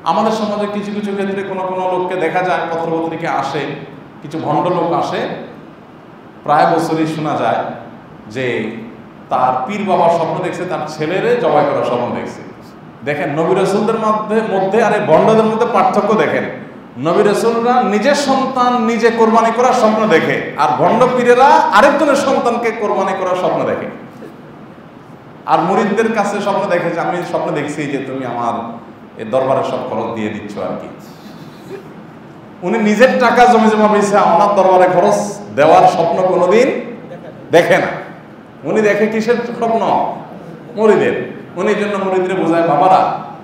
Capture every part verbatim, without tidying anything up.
আমাদের সমাজে কিছু কিছু ক্ষেত্রে কোনো কোনো লোককে দেখা যায়, পত্রপত্রিকা আসে, কিছু ভণ্ড লোক আসে, প্রায় বছরই শোনা যায় যে তার পীর বাবার স্বপ্ন দেখছে তার ছেলেরে জবাই করার স্বপ্ন দেখছে। দেখেন নবী রাসূলদের মধ্যে মধ্যে আর এই ভণ্ডদের মধ্যে পার্থক্য দেখেন। নবী রাসূলরা নিজের সন্তান নিজে কোরবানি করার স্বপ্ন দেখে, আর ভণ্ড পীরেরা আরেকজনের সন্তানকে কোরবানি করার স্বপ্ন দেখে। আর মুরিদদের কাছে স্বপ্ন দেখে যে আমি স্বপ্ন দেখছি যে তুমি আমার এই দরবারের সব খরচ দিয়ে দিচ্ছ আর কি। উনি নিজের টাকা জমি জমা বেঁচে আমার দরবারে খরচ দেওয়ার স্বপ্ন কোনোদিন দেখে না। উনি দেখে কিসের স্বপ্ন? মুরিদের। উনি জন্য মুরিদরে বোঝায়, বাবারা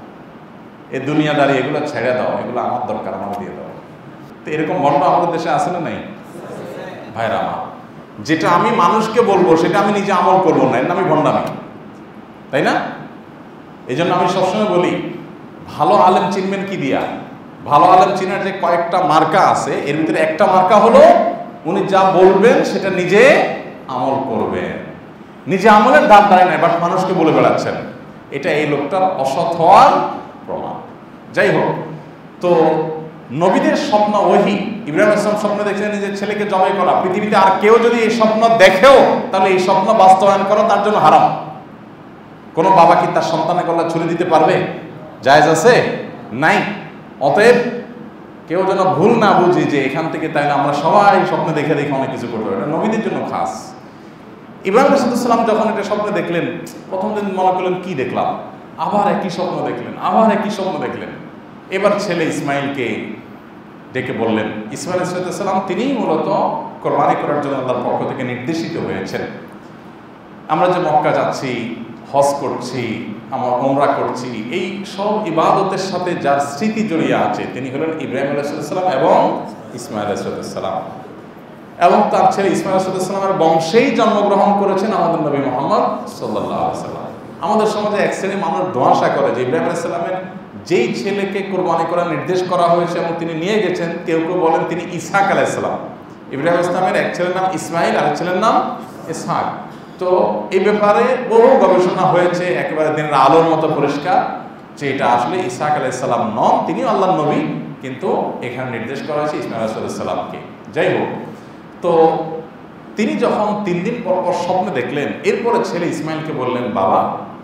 এই দুনিয়াদারি এগুলো ছেড়ে দাও, এগুলো আমার দরকার, আমার দিয়ে দাও। তো এরকম ভণ্ড আমাদের দেশে আছে না নাই? ভাইরা আমার, যেটা আমি মানুষকে বলবো সেটা আমি নিজে আমল করবো না, এর নামই ভণ্ডামি, তাই না? এই জন্য আমি সবসময় বলি, ভালো আলেম চিনবেন কি দিয়া? ভালো আলেম চিনার যে কয়েকটা মার্কা আছে, এর ভিতরে একটা মার্কা হলো উনি যা বলবেন সেটা নিজে আমল করবেন। নিজে আমলের দাঁত দাঁড়ায় নাই, বাট মানুষকে বলে বেড়াচ্ছেন, এটা এই লোকটার অসৎ হওয়ার প্রমাণ। যাই হোক, তো নবীদের স্বপ্ন ওহী। ইব্রাহিম আলাইহিস সালাম স্বপ্ন দেখছেন নিজের ছেলেকে জবাই করা। পৃথিবীতে আর কেউ যদি এই স্বপ্ন দেখেও তাহলে এই স্বপ্ন বাস্তবায়ন করা তার জন্য হারাম। কোনো বাবা কি তার সন্তানের গলা ছুরি দিতে পারবে? জায়েজ আছে? নাই। অতএব কেউ যেন ভুল না বুঝি যে এখান থেকে তাইলে আমরা সবাই স্বপ্ন দেখে দেখে অনেক কিছু করতে পারি, এটা নবীদের জন্য খাস। ইব্রাহিম আলাইহিস সালাম যখন এটা স্বপ্ন দেখলেন, প্রথম দিন মনে করলেন কি দেখলাম, আবার একই স্বপ্ন দেখলেন, আবার একই স্বপ্ন দেখলেন। এবার ছেলে ইসমাইলকে ডেকে বললেন। ইসমাইল আলাইহিস সালাম তিনিই মূলত কোরবানি করার জন্য আল্লাহর পক্ষ থেকে নির্দেশিত হয়েছেন। আমরা যে মক্কা যাচ্ছি, হজ করছি, আমরা উমরা করছি, এই সব ইবাদতের সাথে যার স্মৃতি জড়িয়ে আছে তিনি হলেন ইব্রাহিম আলাইহিস সালাম এবং ইসমাইল আলাইহিস সালাম, এবং তার ছেলে ইসমাইল আলাইহিস সালামের বংশেই জন্মগ্রহণ করেছেন আমাদের নবী মুহাম্মদ সাল্লাল্লাহু আলাইহি ওয়াসাল্লাম। আমাদের সমাজে এক শ্রেণীর মানুষ দোয়াশা করে যে ইব্রাহিম আলাইহিস সালামের যেই ছেলেকে কোরবানি করার নির্দেশ করা হয়েছে এবং তিনি নিয়ে গেছেন, কেউ কেউ বলেন তিনি ইসহাক আলাইহিস সালাম। ইব্রাহিম আলাইহিস সালামের এক ছেলের নাম ইসমাইল, আর এক ছেলের নাম ইসহাক। তো এই ব্যাপারে বহু গবেষণা হয়েছে, একেবারে দিনের আলোর মতো পরিষ্কার যে এটা আসলে ইসহাক আলাইহিস সালাম নন, তিনিও আল্লাহর নবী, কিন্তু এখানে নির্দেশ করা হয়েছে ইসমাইল আলাইহিস সালামকে। যাই হোক, তো তিনি যখন তিন দিন পর পর স্বপ্ন দেখলেন, এরপরে ছেলে ইসমাইলকে বললেন, বাবা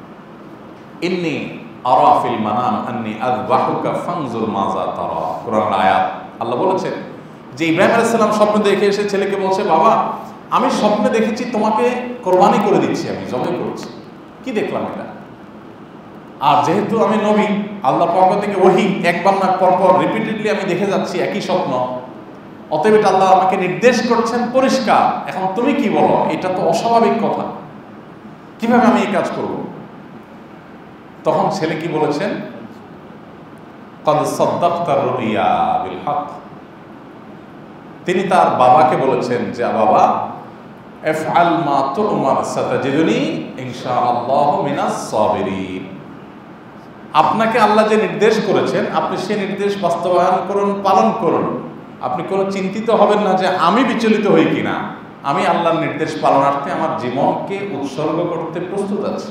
ইন্নী আরা ফিল মানাম আন্নী আযবাহুকা ফানজুর মাযা তারা। কোরআন আয়াত আল্লাহ বলেছেন যে ইব্রাহিম আলাইহিস সালাম স্বপ্ন দেখে এসে ছেলেকে বলছে, বাবা আমি স্বপ্নে দেখেছি তোমাকে কোরবানি করে দিচ্ছি, আমি জবাই করছি, কি দেখলাম এটা? আর যেহেতু আমি নবী, আল্লাহর পক্ষ থেকে ওহী একবার না পরপর রিপিটেডলি আমি দেখে যাচ্ছি একই স্বপ্ন, অতএব এটা আল্লাহ আমাকে নির্দেশ করছেন পরিষ্কার। এখন তুমি কি বলো? এটা তো অস্বাভাবিক কথা, কিভাবে আমি এই কাজ করব? তখন ছেলে কি বলেছেন? ক্বাদ সাদ্দাকতা রুইয়া বিল হক। তিনি তার বাবাকে বলেছেন যে বাবা ইফআল মা তু'মার সাতাজিদুনি ইনশাআল্লাহু মিনাস সাবিরিন। আপনাকে আল্লাহ যে নির্দেশ করেছেন আপনি সেই নির্দেশ বাস্তবায়ন করুন, পালন করুন। আপনি কোনো চিন্তিত হবেন না যে আমি বিচলিত হই কিনা, আমি আল্লাহর নির্দেশ পালনার্থে আমার জীবনকে উৎসর্গ করতে প্রস্তুত আছি।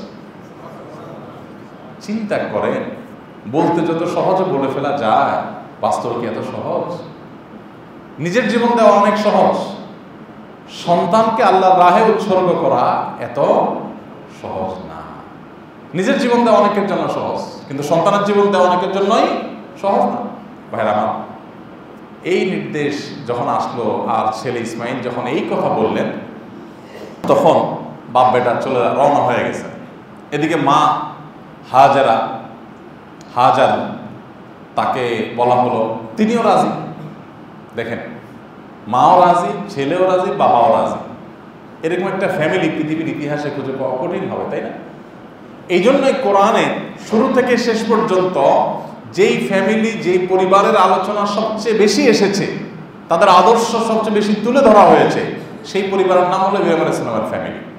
চিন্তা করেন, বলতে যত সহজে বলে ফেলা যায়, বাস্তবে কি এত সহজ? নিজের জীবন দেওয়া অনেক সহজ, সন্তানকে আল্লাহর রাহে উৎসর্গ করা এত সহজ না। নিজের জীবন দেওয়া অনেকের জন্য সহজ, কিন্তু সন্তানের জীবন দেওয়া অনেকের জন্যই সহজ না। ভাইরা আমার, এই নির্দেশ যখন আসলো আর ছেলে ইসমাইল যখন এই কথা বললেন, তখন বাপ বেটা চলে রওনা হয়ে গেছে। এদিকে মা হাজারা হাজার তাকে বলা হলো, তিনিও রাজি। দেখেন, মাও রাজি, ছেলেও রাজি, বাবাও রাজি। এরকম একটা ফ্যামিলি পৃথিবীর ইতিহাসে খুঁজে পাওয়া কঠিন হবে, তাই না? এই জন্যই কোরআনে শুরু থেকে শেষ পর্যন্ত যেই ফ্যামিলি, যেই পরিবারের আলোচনা সবচেয়ে বেশি এসেছে, তাদের আদর্শ সবচেয়ে বেশি তুলে ধরা হয়েছে, সেই পরিবারের নাম হলো ইব্রাহিম আলাইহিস সালামের ফ্যামিলি।